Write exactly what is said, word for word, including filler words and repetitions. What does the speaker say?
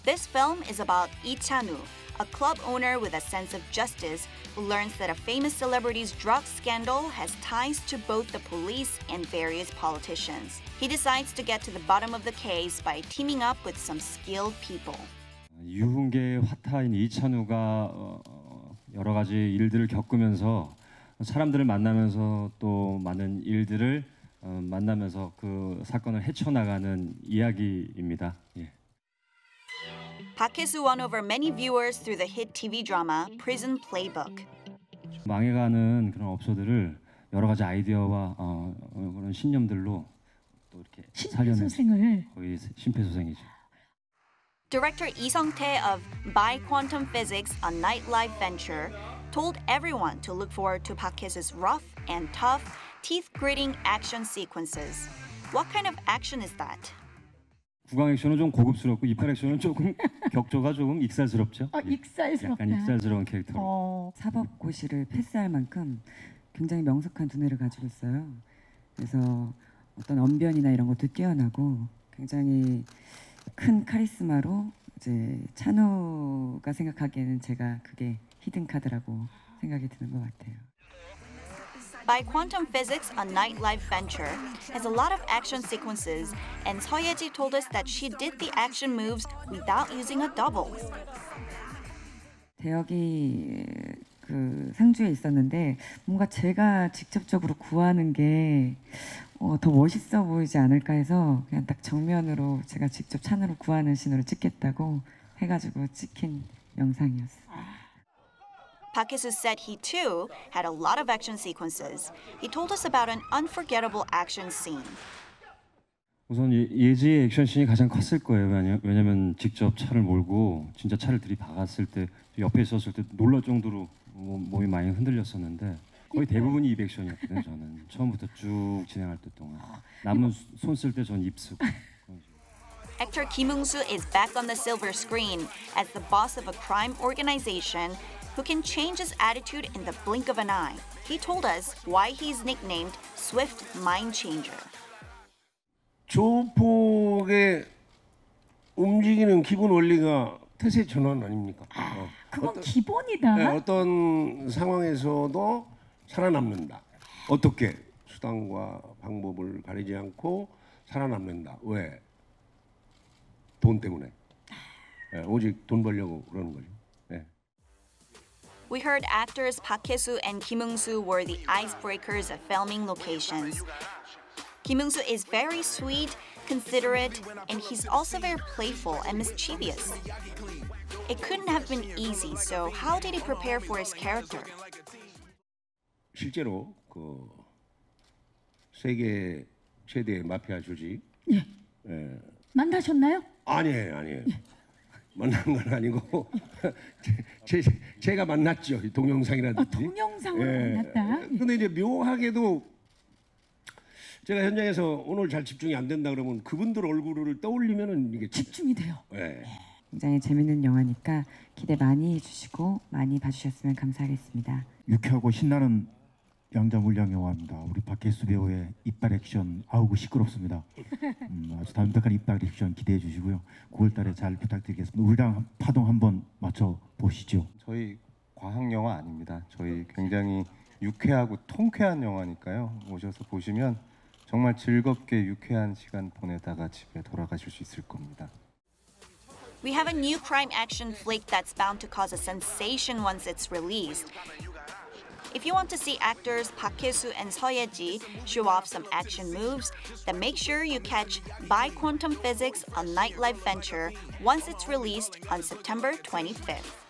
This film is about Lee Chan-woo, a club owner with a sense of justice who learns that a famous celebrity's drug scandal has ties to both the police and various politicians. He decides to get to the bottom of the case by teaming up with some skilled people. 유흥계의 화타인 이찬우가 여러 가지 일들을 겪으면서 사람들을 만나면서 또 많은 일들을 만나면서 그 사건을 헤쳐나가는 이야기입니다. 예. Park Hae-soo won over many viewers through the hit T V drama Prison Playbook. 망해가는 그런 업소들을 여러 가지 아이디어와 어, 그런 신념들로 또 이렇게 살려낸 거의 심폐소생이죠. Director Lee Sung-tae of By Quantum Physics, a nightlife venture, told everyone to look forward to Park Hae-soo's rough and tough, teeth-gritting action sequences. What kind of action is that? 구강 액션은 좀 고급스럽고 이팔 액션은 조금 격조가 조금 익살스럽죠. 아, 익살스럽다. 약간 익살스러운 캐릭터로. 어. 사법고시를 패스할 만큼 굉장히 명석한 두뇌를 가지고 있어요. 그래서 어떤 언변이나 이런 것도 뛰어나고 굉장히 큰 카리스마로 이제 찬우가 생각하기에는 제가 그게 히든 카드라고 생각이 드는 것 같아요. By Quantum Physics, a nightlife venture, has a lot of action sequences, and Seo Ye-ji told us that she did the action moves without using a double. 대역이 그 상주에 있었는데 뭔가 제가 직접적으로 구하는 게 어, 더 멋있어 보이지 않을까 해서 그냥 딱 정면으로 제가 직접 찬으로 구하는 신호를 찍겠다고 해가지고 찍힌 영상이었어요. Park Hae-soo said he too had a lot of action sequences. He told us about an unforgettable action scene. 우선 예지의 액션씬이 가장 컸을 거예요. 왜냐하면 직접 차를 몰고 진짜 차를 들이박았을 때 옆에 있었을 때 놀랄 정도로 몸이 많이 흔들렸었는데 거의 대부분이 입 액션이었거든요. 저는 처음부터 쭉 진행할 때 동안 남은 손 쓸 때 전 입쓰고. Actor Kim Eung-soo is back on the silver screen as the boss of a crime organization who can change his attitude in the blink of an eye. He told us why he's nicknamed Swift Mind Changer. 조폭의 움직이는 기본 원리가 태세 전환 아닙니까? 아, 어. 그건 어떤, 기본이다. 네, 어떤 상황에서도 살아남는다. 어떻게? 수단과 방법을 가리지 않고 살아남는다. 왜? 돈 때문에. 네, 오직 돈 벌려고 그러는 거죠. 네. We heard actors Park Hae-soo and Kim Eung-soo were the icebreakers of filming locations. Kim Eung-soo is very sweet, considerate, and he's also very playful and mischievous. It couldn't have been easy, so how did he prepare for his character? 실제로 그 세계 최대 마피아 조직 예. 예. 만나셨나요? 아니에요, 아니에요. 예. 만난 건 아니고 제, 제, 제가 만났죠. 동영상이라든지. 아, 동영상으로 예. 만났다. 근데 이제 묘하게도 제가 현장에서 오늘 잘 집중이 안 된다 그러면 그분들 얼굴을 떠올리면은 이게 집중이 돼요. 예. 굉장히 재밌는 영화니까 기대 많이 해주시고 많이 봐주셨으면 감사하겠습니다. 유쾌하고 신나는 양자물량 영화입니다. 우리 박혜수 배우의 이빨 액션 아우고 시끄럽습니다. 음, 아주 담백한 이빨 액션 기대해 주시고요. 구월달에 잘 부탁드리겠습니다. 우리랑 파동 한번 맞춰 보시죠. 저희 과학 영화 아닙니다. 저희 굉장히 유쾌하고 통쾌한 영화니까요. 오셔서 보시면 정말 즐겁게 유쾌한 시간 보내다가 집에 돌아가실 수 있을 겁니다. We have a new crime action flick that's bound to cause a sensation once it's released. If you want to see actors Park Hae-soo and Seo Ye-ji show off some action moves, then make sure you catch By Quantum Physics, a nightlife venture, once it's released on September twenty-fifth.